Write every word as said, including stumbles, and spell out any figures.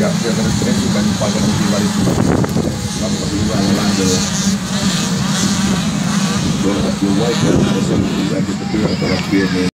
ja sieltä nyt ensimmäisen paikan onkin välissä. Kappasi hyvällä lähdöllä. Tuolla on vaikea nähdä sen, että pyörät ovat pieniä.